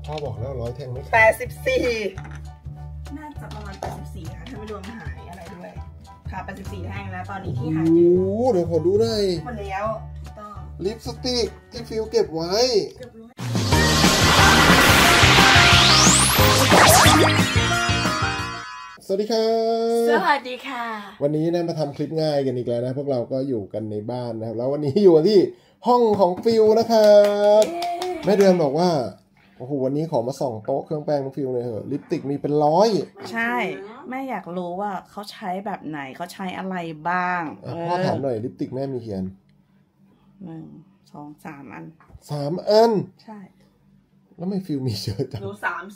พ่อบอกแล้ว100 แท่งไม่ขาย 84น่าจะประมาณ84ค่ะถ้าไม่รวมหายอะไรด้วยค่ะ84แท่งแล้วตอนนี้ที่หาเจอเดี๋ยวขอดูหน่อยหมดแล้วต้องลิปสติกที่ฟิลเก็บไว้สวัสดีครับสวัสดีค่ะวันนี้นะมาทำคลิปง่ายกันอีกแล้วนะพวกเราก็อยู่กันในบ้านนะครับแล้ววันนี้อยู่ที่ห้องของฟิลนะครับแม่เดือนบอกว่าโอ้โหวันนี้ขอมาส่องโต๊ะเครื่องแป้งของฟิลเลยเหรอลิปสติกมีเป็น100 ใช่แม่อยากรู้ว่าเขาใช้แบบไหนเขาใช้อะไรบ้างพ่อถามหน่อยลิปสติกแม่มีเขียน 1 2 3 อัน 3 อันใช่แล้วไม่ฟิลมีเยอะจังหนู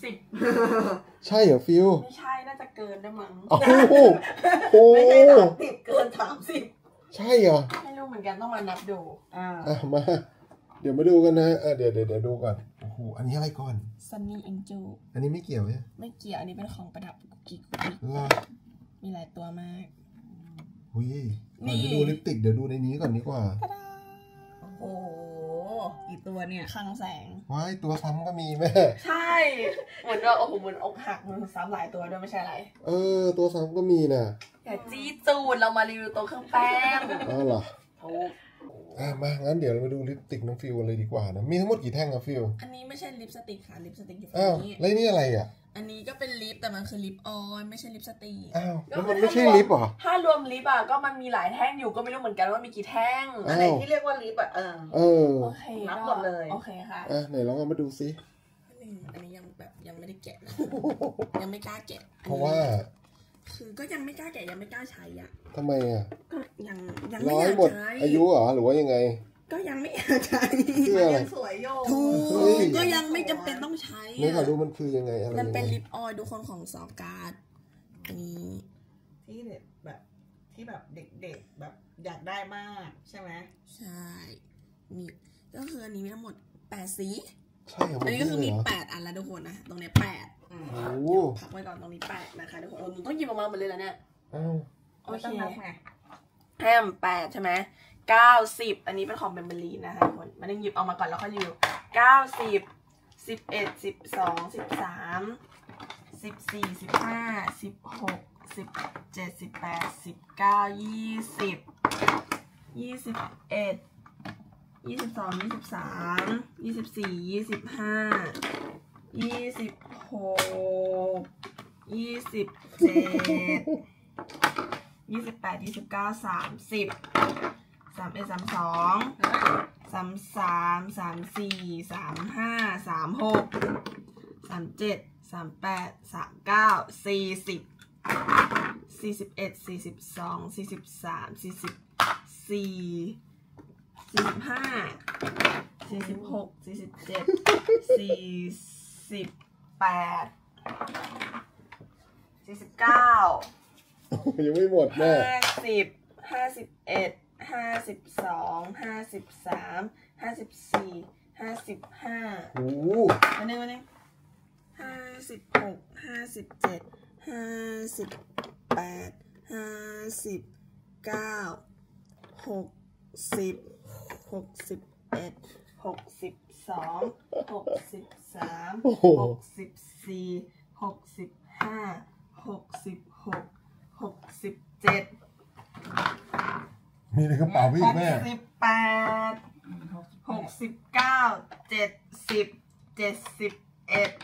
30 ใช่เหรอฟิลไม่ใช่น่าจะเกินได้มั้งโอ้โหไม่ใช่30เกิน30 ใช่เหรอไม่รู้เหมือนกันต้องมานับดูมาเดี๋ยวมาดูกันนะเดี๋ยวดูก่อนโอ้โหอันนี้อะไรก่อนซันนี่แองเจิลอันนี้ไม่เกี่ยวใช่ไม่เกี่ยวอันนี้เป็นของประดับกุ๊กกิ๊กมีหลายตัวมากอุ้ยก่อนจะดูลิปสติกเดี๋ยวดูในนี้ก่อนดีกว่าโอ้โหกี่ตัวเนี่ยคลังแสงว้ายตัวซ้ำก็มีแม่ใช่เหมือนว่าโอ้โหเหมือนอกหักมันซ้ำหลายตัวด้วยไม่ใช่อะไรตัวซ้ำก็มีนะอย่าจี้จูดเรามารีวิวตัวเครื่องแป้งเหรอมางั้นเดี๋ยวเราไปดูลิปสติกน้องฟิลเลยดีกว่านะมีทั้งหมดกี่แท่งอะฟิลอันนี้ไม่ใช่ลิปสติกค่ะลิปสติกอยู่ฝั่งนี้แล้วนี่อะไรอะอันนี้ก็เป็นลิปแต่มันคือลิปออยล์ไม่ใช่ลิปสติกแล้วมันไม่ใช่ลิปเหรอถ้ารวมลิปก็มันมีหลายแท่งอยู่ก็ไม่รู้เหมือนกันว่ามีกี่แท่งอันไหนที่เรียกว่าลิปโอเคนับหมดเลยโอเคค่ะไหนลองเอามาดูซิอันนี้ยังไม่ได้แกะนะยังไม่กล้าแกะเพราะว่าคือก็ยังไม่กล้าแกะยังไม่กล้าใช้อ่ะทำไมอ่ะก็ยังไม่อยากหมดอายุเหรอหรือว่ายังไงก็ยังไม่อยากใช้ยังสวยโยก็ยังไม่จำเป็นต้องใช้นี่ขอดูมันคือยังไงอะไรมันเป็นลิปออยล์ดูคนของซอฟการ์ดนี้ที่แบบเด็กๆแบบอยากได้มากใช่ไหมใช่นี่ก็คืออันนี้มีทั้งหมด8 สีใช่อันนี้ก็คือมี8 อันแล้วทุกคนนะตรงนี้8พักไว้ก่อนตรงนี้8นะคะทุกคนหนูต้องหยิบออกมาหมดเลยแล้วเนี่ยโอเคแฮม8ใช่ไหม90อันนี้เป็นของเบมเบอรีนนะคะทุกคนมันต้องหยิบออกมาก่อนแล้วค่อยรีวิว90 11 12 13 14 15 16 17 18 19 20 21 22 23 24 25 26 27 28 29 30 31 32 33 34 35 36 37 38 39 40 41 42 43 44 45 46 47 48 49 ยังไม่หมดแม่ 50 51 52 53 54 55โอ้โหวันนี้56 57 58 59 60 61 62 63 64 65 66 67 มีในกระเป๋าพี่แม่ 68 69 70 71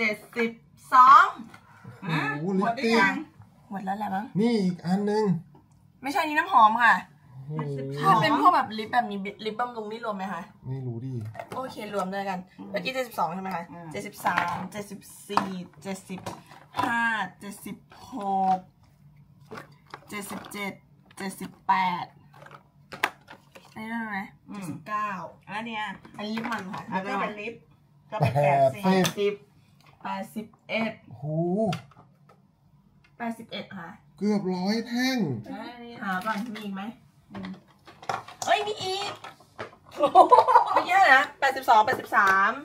72 หมดหรือยังหมดแล้วแหละมั้งนี่อีกอันนึงไม่ใช่นี่น้ำหอมค่ะถ้าเป็นพวกแบบลิปแบบนี้ลิปบำรุงนี่รวมไหมคะไม่รู้ดิโอเครวมด้วยกันเมื่อกี้72ใช่ไหมคะ73 74 75 76 77 78อันนี้ได้ไหม79อันนี้อันลิปมันค่ะอันนี้เป็นลิปก็เป็น80 81 โห 81ค่ะเกือบ100 แท่งหาก่อนมีอีกไหมเอ้ยมีอีกไม่เยอะนะ82 83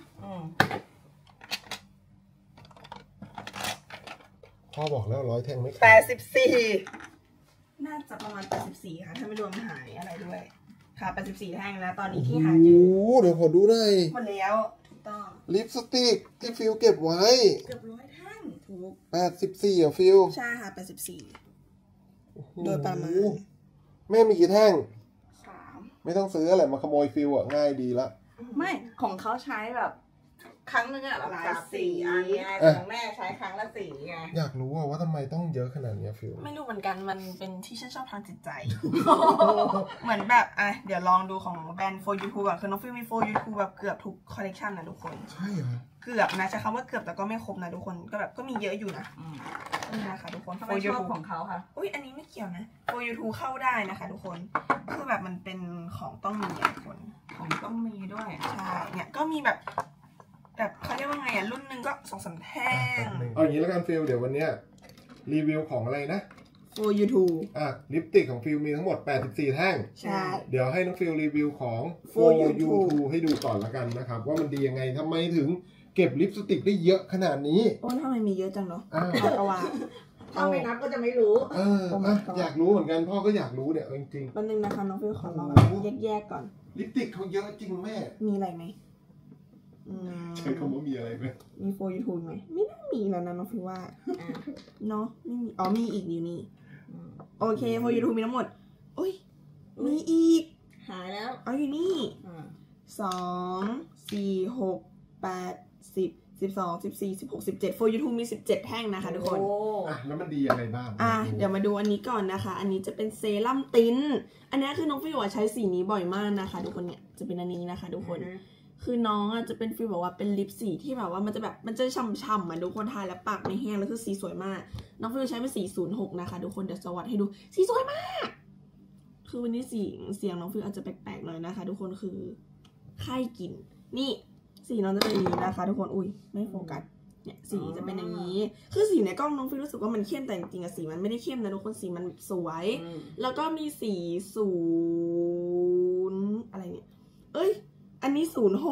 พ่อบอกแล้ว100 แท่งไม่ขาย 84น่าจะประมาณ84ค่ะถ้าไม่รวมหายอะไรด้วยค่ะ84 แท่งแล้วตอนนี้ที่หาเจอเดี๋ยวขอดูหน่อยหมดแล้วถูกต้องลิปสติกที่ฟิลเก็บไว้เกือบ100 แท่งถูก 84อ่ะฟิลใช่ค่ะ84โดยประมาณแม่มีกี่แท่ง3ไม่ต้องซื้ออะไรมาขโมยฟิลอ่ะง่ายดีละไม่ของเขาใช้แบบครั้งนึงอะหลายสีอันไงของแม่ใช้ครั้งละสีไงอยากรู้ว่าทำไมต้องเยอะขนาดนี้ฟิลไม่รู้เหมือนกันมันเป็นที่ฉันชอบทางจิตใจ เหมือนแบบเดี๋ยวลองดูของแบรนด์ For You Too ก่อนคือน้องฟิลมี For You Too แบบเกือบทุกคอลเลคชันนะทุกคนใช่เหรอเกือบนะใช้คำว่าเกือบแต่ก็ไม่ครบนะทุกคนก็แบบก็มีเยอะอยู่นะนี่นะคะทุกคน For You Too ของเขาค่ะอุ้ยอันนี้ไม่เกี่ยวนะ For You Too เข้าได้นะคะทุกคนคือแบบมันเป็นของต้องมีทุกคนของต้องมีด้วยใช่เนี่ยก็มีแบบเขาเรียกว่าไงรุ่นหนึ่งก็2-3 แท่งเอาอย่างนี้แล้วกันฟิลเดี๋ยววันนี้รีวิวของอะไรนะ For You Too ลิปสติกของฟิลมีทั้งหมด84แท่งใช่เดี๋ยวให้น้องฟิลรีวิวของ For You Too ให้ดูก่อนละกันนะครับว่ามันดียังไงทำไมถึงเก็บลิปสติกได้เยอะขนาดนี้ทำไมมีเยอะจังเนาะก็ว่าถ้าไม่นับก็จะไม่รู้อยากรู้เหมือนกันพ่อก็อยากรู้เนี่ยจริงๆวันนึงนะคะน้องฟิลขอลองแยกก่อนลิปสติกเขาเยอะจริงแม่มีอะไรไหมใช้คำว่ามีอะไรไหมมี For You Too ไหมไม่น่ามีแล้วนะน้องฟิวว่าเนาะไม่มีมีอีกอยู่นี่โอเค For You Too มีทั้งหมดอุ้ยมีอีกหายแล้วอยู่นี่2 4 6 8 10 12 14 16 17 For You Too มี17แท่งนะคะทุกคนแล้วมันดียังไงบ้างเดี๋ยวมาดูอันนี้ก่อนนะคะอันนี้จะเป็นเซรั่มติ้นอันนี้คือน้องฟิวใช้สีนี้บ่อยมากนะคะทุกคนเนี่ยจะเป็นอันนี้นะคะทุกคนคือน้องจะเป็นฟีลแบบว่าเป็นลิปสีที่แบบว่ามันจะฉ่ำๆทุกคนทาแล้วปากไม่แห้งแล้วคือสีสวยมากน้องฟิลใช้เป็นสี06นะคะทุกคนเดี๋ยวจะวัดให้ดูสีสวยมากคือวันนี้เสียงน้องฟิลอาจจะแปลกๆหน่อยนะคะทุกคนคือไข้กลิ่นนี่สีน้องจะเป็นอย่างนี้นะคะทุกคนอุ้ยไม่โฟกัสเนี่ยสีจะเป็นอย่างนี้คือสีในกล้องน้องฟิลรู้สึกว่ามันเข้มแต่จริงๆสีมันไม่ได้เข้มนะทุกคนสีมันสวยแล้วก็มีสี0อะไรเนี่ยอันนี้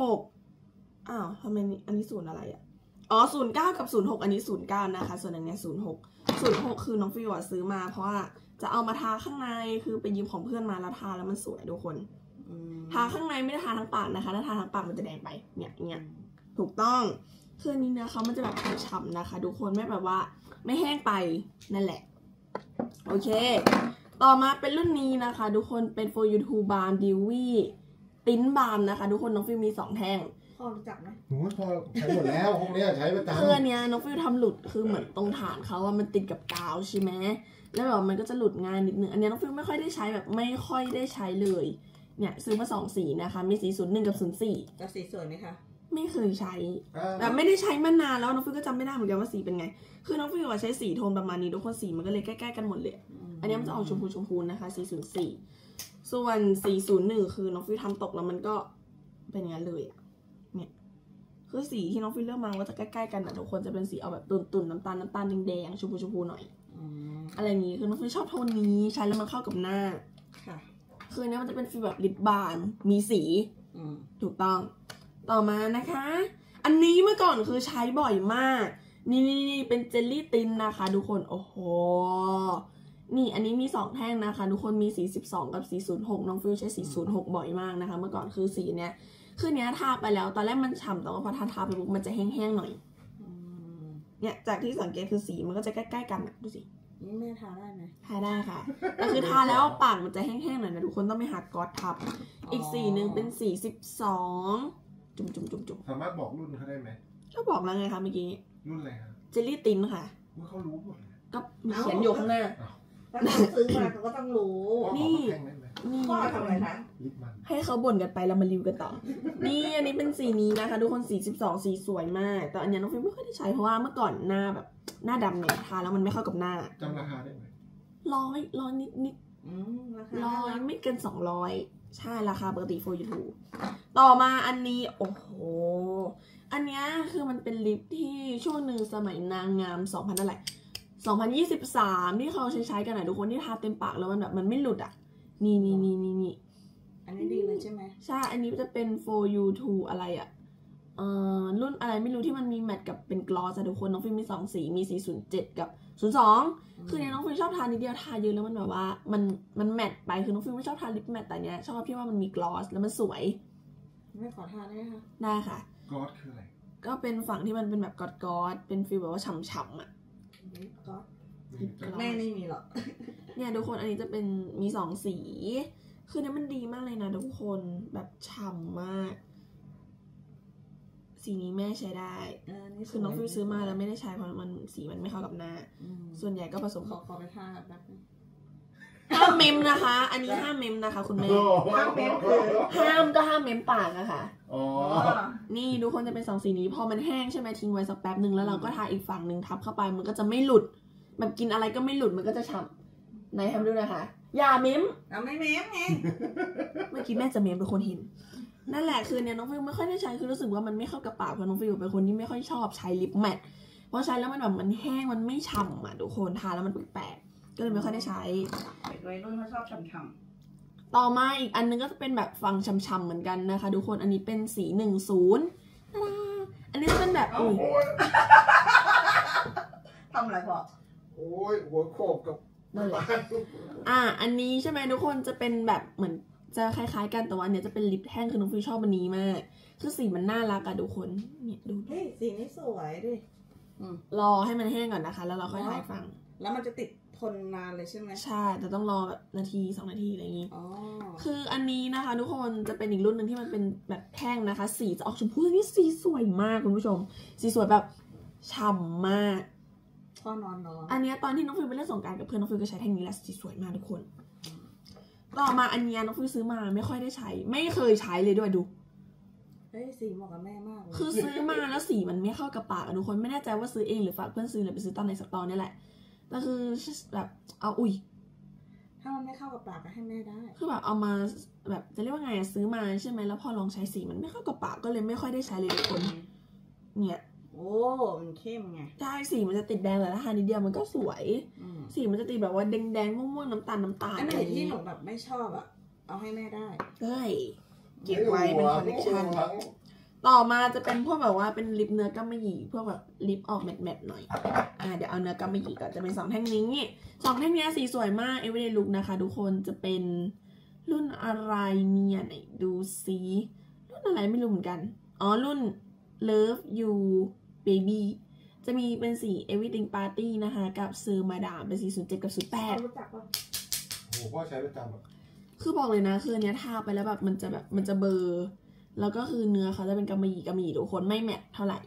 06ทำไมอันนี้0อะไร09กับ06อันนี้09นะคะส่วนอันนี้06คือน้องฟิวซื้อมาเพราะว่าจะเอามาทาข้างในคือไปยืมของเพื่อนมาแล้วทาแล้วมันสวยทุกคนทาข้างในไม่ได้ทาทั้งปากนะคะถ้าทาทั้งปากมันจะแดงไปเนี่ยถูกต้องคืออันนี้เนื้อเขามันจะแบบฉ่ำๆนะคะทุกคนไม่แบบว่าไม่แห้งไปนั่นแหละโอเคต่อมาเป็นรุ่นนี้นะคะทุกคนเป็น For You Too Balm Dewyติ้นบาล์มนะคะทุกคนน้องฟิวมี2แท่งพ่อรู้จักไหมพ่อใช้หมดแล้วพวกนี้ใช้ประจำคืออันเนี้ยน้องฟิวทำหลุดคือเหมือนตรงฐานเขาว่ามันติดกับกาวใช่ไหมแล้วแบบมันก็จะหลุดง่ายนิดนึงอันนี้น้องฟิวไม่ค่อยได้ใช้แบบไม่ค่อยได้ใช้เลยเนี่ยซื้อมา2สีนะคะมีสี01กับ04 แล้วสีสวยไหมคะไม่เคยใช้แบบไม่ได้ใช้มานานแล้วน้องฟิวก็จำไม่ได้เหมือนกันว่าสีเป็นไงคือน้องฟิวใช้สีโทนประมาณนี้ทุกคนสีมันก็เลยใกล้ๆกันหมดเลยอันนี้มันจะออกชมพูนะคะสี04ส่วน401คือน้องฟิวทำตกแล้วมันก็เป็นอย่างนั้นเลยเนี่ยคือสีที่น้องฟิวเลือกมาว่าจะใกล้ๆกันนะทุกคนจะเป็นสีเอาแบบตุ่นๆน้ำตาลแดงๆชมพูหน่อยอะไรอย่างนี้คือน้องฟิวชอบโทนนี้ใช้แล้วมันเข้ากับหน้าค่ะคืออันนี้มันจะเป็นฟีลแบบลิปบาล์มมีสีถูกต้องต่อมานะคะอันนี้เมื่อก่อนคือใช้บ่อยมากนี่เป็นเจลลี่ตินนะคะทุกคนโอ้โหนี่อันนี้มี2แท่งนะคะทุกคนมีสี12กับสี06น้องฟิวใช้สี06บ่อยมากนะคะเมื่อก่อนคือสีเนี้ยคือเนี้ยทาไปแล้วตอนแรกมันฉ่ำแต่ว่าพอทาไปปุ๊บมันจะแห้งๆหน่อยเนี่ยจากที่สังเกตคือสีมันก็จะใกล้ๆกันนะดูสินี่แม่ทาได้ไหมทาได้ค่ะแต่คือทาแล้วปากมันจะแห้งๆหน่อยนะทุกคนต้องไปหาก๊อซทับอีกสีนึงเป็นสี12จุ่มสามารถบอกรุ่นเขาได้ไหมก็บอกแล้วไงคะเมื่อกี้รุ่นอะไรคะเจลลี่ตินค่ะเขารู้หมดก็มีเขียนอยู่ข้างหน้าถ้าเขาซื้อมาเขาก็ต้องรู้นี่พ่อทำอะไรคะให้เขาบ่นกันไปแล้วมารีวิวกันต่อนี่อันนี้เป็นสีนี้นะคะทุกคนสี12สีสวยมากแต่อันนี้น้องฟิวไม่ค่อยได้ใช้เพราะว่าเมื่อก่อนหน้าแบบหน้าดำเนี่ยทาแล้วมันไม่เข้ากับหน้าจำราคาได้ไหมร้อยนิด100ไม่เกิน200ใช่ราคาปกติ For You Too ต่อมาอันนี้โอ้โหอันนี้คือมันเป็นลิปที่ช่วงหนึ่งสมัยนางงาม2000อะไร2023ที่เขาใช้กันทุกคนที่ทาเต็มปากแล้วมันแบบมันไม่หลุดนี่อันนี้ดีเลยใช่ไหมใช่อันนี้จะเป็น For You Too อะไรรุ่นอะไรไม่รู้ที่มันมีแมทกับเป็นกลอสทุกคนน้องฟิล์มมี2สีมีสี07กับ02คือเนี่ยน้องฟิล์มชอบทานิดเดียวทาเยอะแล้วมันแบบว่ามันแมทไปคือน้องฟิล์มไม่ชอบทาลิปแมทแต่เนี้ยชอบที่ว่ามันมีกลอสแล้วมันสวยไม่ขอทาได้ไหมคะได้ค่ะกลอสคืออะไรก็เป็นฝั่งที่มันเป็นแบบกอดเป็นฟีลแบบว่าฉ่ำๆอ่ะแม่ไม่มีหรอกเนี่ยทุกคนอันนี้จะเป็นมี2 สีคือเนี่ยมันดีมากเลยนะทุกคนแบบฉ่ำมากสีนี้แม่ใช้ได้คือน้องฟิวซื้อมาแล้วไม่ได้ใช้เพราะมันสีมันไม่เข้ากับหน้าส่วนใหญ่ก็ผสมขอไปทาแบบห้ามเมมนะคะ อันนี้ห้ามเมมนะคะคุณแม่ห้ามเมมคือห้ามก็ห้ามเมมปากนะคะนี่ทุกคนจะเป็น2 สีนี้พอมันแห้งใช่ไหมทิ้งไว้สักแป๊บนึงแล้วเราก็ทาอีกฝั่งหนึ่งทับเข้าไปมันก็จะไม่หลุดแบบกินอะไรก็ไม่หลุดมันก็จะฉ่ำไหนทำดูนะคะอย่าเมมไม่เมมไงเมื่อกี้แม่จะเมมเป็นคนเห็นนั่นแหละคือเนี่ยน้องฟิวไม่ค่อยได้ใช้คือรู้สึกว่ามันไม่เข้ากับปากเพราะน้องฟิวเป็นคนที่ไม่ค่อยชอบใช้ลิปแมทเพราะใช้แล้วมันแบบมันแห้งมันไม่ฉ่ำอ่ะทุกคนทาแล้วมันแปลกๆก็เลยไม่ค่อยได้ใช้เด็กวัยรุ่นเขาชอบฉ่ำๆต่อมาอีกอันนึงก็จะเป็นแบบฟังฉ่ำๆเหมือนกันนะคะทุกคนอันนี้เป็นสี10อันนี้จะเป็นแบบอุ้ยทำอะไรพอโอ้ยหัวโขกกับนั่นแหละอันนี้ใช่ไหมทุกคนจะเป็นแบบเหมือนจะคล้ายๆกันแต่ว่าเนี่ยจะเป็นลิปแห้งคือน้องฟิวชอบอันนี้มากคือสีมันน่ารักอะทุกคนเนี่ยดูเฮ้ยสีนี้สวยดิรอให้มันแห้งก่อนนะคะแล้วเราค่อยทายฟังแล้วมันจะติดทนนานเลยใช่ไหมใช่แต่ต้องรอแบบ1-2 นาทีอะไรอย่างงี้คืออันนี้นะคะทุกคนจะเป็นอีกรุ่นหนึ่งที่มันเป็นแบบแท่งนะคะสีจะออกชมพูนี่สีสวยมากคุณผู้ชมสีสวยแบบฉ่ำมากพ่อนอนอันนี้ตอนที่น้องฟิวไปเล่นสงกรานต์กับเพื่อนน้องฟิวก็ใช้แท่งนี้แหละสีสวยมากทุกคนต่อมาอันนี้น้องฟิวซื้อมาไม่ค่อยได้ใช้ไม่เคยใช้เลยด้วยดูสีเหมาะกับแม่มากคือซื้อมาแล้วสีมันไม่เข้ากับปากทุกคนไม่แน่ใจว่าซื้อเองหรือฝากเพื่อนซื้อหรือไปซื้อตอนไหนสักตอนนี่แหละแต่คือแบบเอาถ้ามันไม่เข้ากับปากก็ให้แม่ได้คือแบบเอามาแบบจะเรียกว่าไงซื้อมาใช่ไหมแล้วพอลองใช้สีมันไม่เข้ากับปากก็เลยไม่ค่อยได้ใช้เลยทุกคนเนี่ยโอ้มันเข้มไงใช่สีมันจะติดแดงแต่ถ้าทานิดเดียวมันก็สวยสีมันจะติดแบบว่าแดงๆม่วงๆน้ำตาลอันไหนที่หนูแบบไม่ชอบอ่ะเอาให้แม่ได้เก็บไว้เป็นคอลเลกชันต่อมาจะเป็นพวกแบบว่าเป็นลิปเนื้อกำมะหยี่พวกแบบลิปออกแมตๆหน่อยเดี๋ยวเอาเนื้อกำมะหยี่ก่อนจะเป็น2 แท่งนี้2 แท่งนี้สีสวยมาก Everyday Look นะคะทุกคนจะเป็นรุ่นอะไรเนี่ยไหนดูซิรุ่นอะไรไม่รู้เหมือนกันรุ่น Love You Baby จะมีเป็นสี Everything Party นะคะกับซื้อมาดามเป็นสี07กับ08 รู้จักป่ะโอ้พ่อใช้ประจำคือบอกเลยนะคือเนี้ยทาไปแล้วแบบมันจะเบลอแล้วก็คือเนื้อเขาจะเป็นกำมะหยี่ทุกคนไม่แมทเท่าไหร่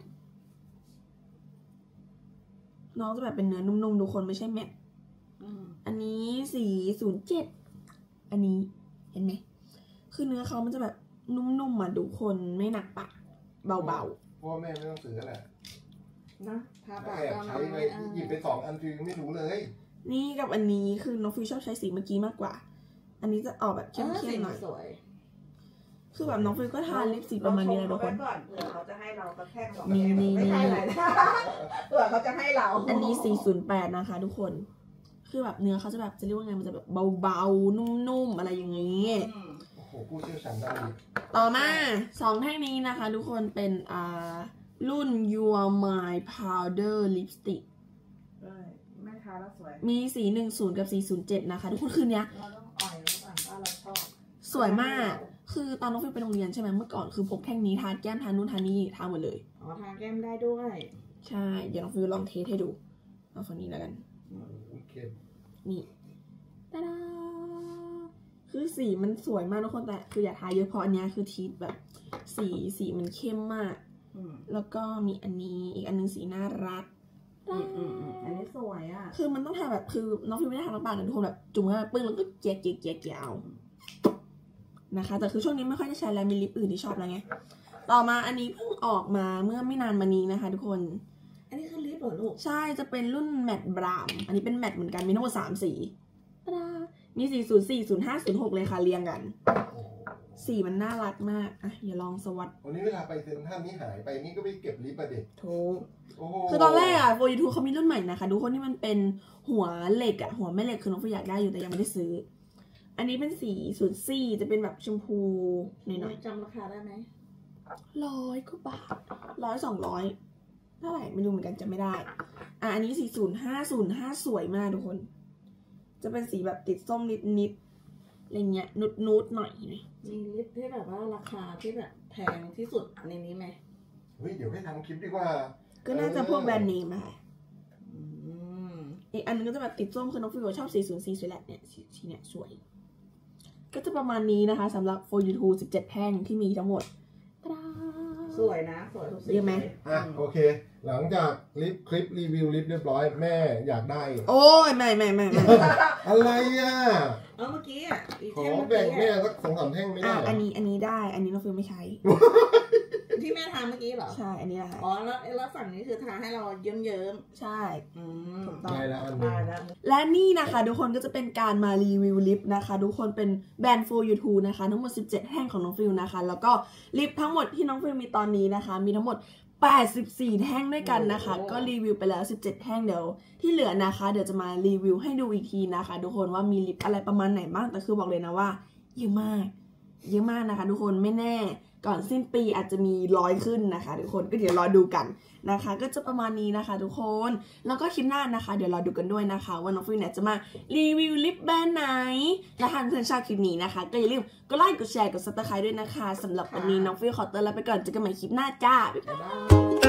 น้องจะแบบเป็นเนื้อนุ่มๆทุกคนไม่ใช่แมทอันนี้สี07อันนี้เห็นไหมคือเนื้อเขามันจะแบบนุ่มๆทุกคนไม่หนักปากเบาๆพ่อแม่ไม่ต้องซื้อแหละนะทาปากใช้ไปหยิบไป2 อันฟิวไม่รู้เลยนี่กับอันนี้คือน้องฟิวชอบใช้สีเมื่อกี้มากกว่าอันนี้จะออกแบบเข้มๆหน่อยคือแบบน้องฟิวก็ทาลิปสีประมาณนี้เลยทุกคนเผื่อเขาจะให้เราก็แค่2ไม่ใช่อะไรเผื่อเขาจะให้เราอันนี้408นะคะทุกคนคือแบบเนื้อเขาจะแบบจะเรียกว่าไงมันจะแบบเบาๆนุ่มๆอะไรอย่างนี้โอ้โหผู้เชี่ยวชาญด้านนี้ต่อมา2 แท่งนี้นะคะทุกคนเป็นรุ่น Your My Powder Lipstick แม่ทาแล้วสวยมีสี10กับ407นะคะทุกคนคืนนี้เราต้องอ่อยแล้วก่อนว่าเราชอบสวยมากคือตอนน้องฟิวไปโรงเรียนใช่ไหมเมื่อก่อนคือพกแท่งนี้ทาแก้มทานู่นทานี่ทาหมดเลยทาแก้มได้ด้วยใช่เดี๋ยวน้องฟิวลองเทสให้ดูเอาฝั่งนี้แล้วกันนี่ตาดาคือสีมันสวยมากทุกคนแต่คืออย่าทาเยอะเพราะอันนี้คือทีแบบสีมันเข้มมากแล้วก็มีอันนี้อีกอันนึงสีน่ารักอันนี้สวยอ่ะคือมันต้องทาแบบคือน้องฟิวไม่ได้ทาทั้งปากนะทุกคนแบบจุ่มเข้าไปปึ้งแล้วก็เจียเอานะคะแต่คือช่วงนี้ไม่ค่อยได้ใช้แล้วมีลิปอื่นที่ชอบแล้วไงต่อมาอันนี้เพิ่งออกมาเมื่อไม่นานมานี้นะคะทุกคนอันนี้คือลิปเหรอลูกใช่จะเป็นรุ่นแมตต์บราวน์อันนี้เป็นแมตต์เหมือนกันมีทั้งหมด3 สีมี404 05 06เลยค่ะเรียงกันสีมันน่ารักมากอย่าลองสวัสดวันนี้เวลาไปเซ็นทรัลนี่หายไปนี่ก็ไปเก็บลิปมาเด็กถูกคือตอนแรกโฟยูทูเขามีรุ่นใหม่นะคะทุกคนที่มันเป็นหัวเหล็กหัวแม่เหล็กคือน้องฟิวอยากได้อยู่แต่ยังไม่ได้ซื้ออันนี้เป็นสี04จะเป็นแบบชมพูหน่อยๆจำราคาได้ไหม 100 กว่าบาท100-200เท่าไหร่ไม่รู้เหมือนกันจำไม่ได้อันนี้405 สวยมากทุกคนจะเป็นสีแบบติดส้มนิดอะไรเงี้ยนุดหน่อยมีลิปที่แบบว่าราคาที่แบบแพงที่สุดในนี้ไหมเฮ้ยเดี๋ยวให้ทำคลิปดีกว่าก็น่าจะพวกแบรนด์เนมค่ะอีกอันนึงก็จะแบบติดส้มคือน้องฟิวชอบ404สวยแหละเนี่ยสีเนี่ยสวยก็จะประมาณนี้นะคะสำหรับ For You 17 แท่งที่มีทั้งหมดสวยนะสวยทุกสีเยอะไหมโอเคหลังจากคลิปรีวิวลิปเรียบร้อยแม่อยากได้โอ้ยไม่อะไรอ่ะเมื่อกี้ขอแบ่งแม่สัก2-3 แท่งไม่ได้อันนี้ได้อันนี้น้องฟิวไม่ใช้ที่แม่ทาเมื่อกี้เหรอใช่อันนี้แหละอ๋อแล้วฝั่งนี้คือทาให้เราเยิ้มใช่ถูกต้องได้แล้วและนี่นะคะทุกคนก็จะเป็นการมารีวิวลิปนะคะทุกคนเป็นแบรนด์ For You นะคะทั้งหมด17 แท่งของน้องฟิวนะคะแล้วก็ลิปทั้งหมดที่น้องฟิวมีตอนนี้นะคะมีทั้งหมด84 แท่งด้วยกันนะคะก็รีวิวไปแล้ว17 แท่งเดี๋ยวที่เหลือนะคะเดี๋ยวจะมารีวิวให้ดูอีกทีนะคะทุกคนว่ามีลิปอะไรประมาณไหนบ้างแต่คือบอกเลยนะว่าเยอะมากนะคะทุกคนไม่แน่ก่อนสิ้นปีอาจจะมี100ขึ้นนะคะทุกคนก็เดี๋ยวรอดูกันนะคะก็จะประมาณนี้นะคะทุกคนแล้วก็คลิปหน้านะคะเดี๋ยวรอดูกันด้วยนะคะว่าน้องฟิวเนี่ยจะมารีวิวลิปแบรนด์ไหนและถ้าเพื่อนชอบคลิปนี้นะคะก็อย่าลืมกดไลค์กดแชร์กด Subscribe ด้วยนะคะสำหรับวันนี้น้องฟิวขอตัวลาไปก่อนเจอกันใหม่คลิปหน้าจ้าบ๊ายบาย